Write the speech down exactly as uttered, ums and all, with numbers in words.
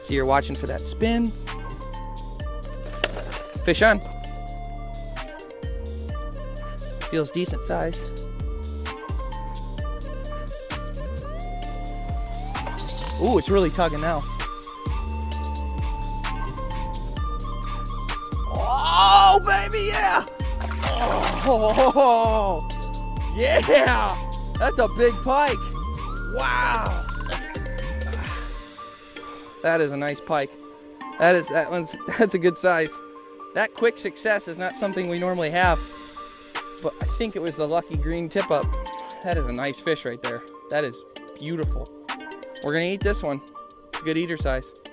So you're watching for that spin. Fish on. Feels decent size. Ooh, it's really tugging now. Oh, baby, yeah! Oh, yeah! That's a big pike. Wow! That is a nice pike. That is that one's that's a good size. That quick success is not something we normally have, but I think it was the lucky green tip up. That is a nice fish right there. That is beautiful. We're gonna eat this one. It's a good eater size.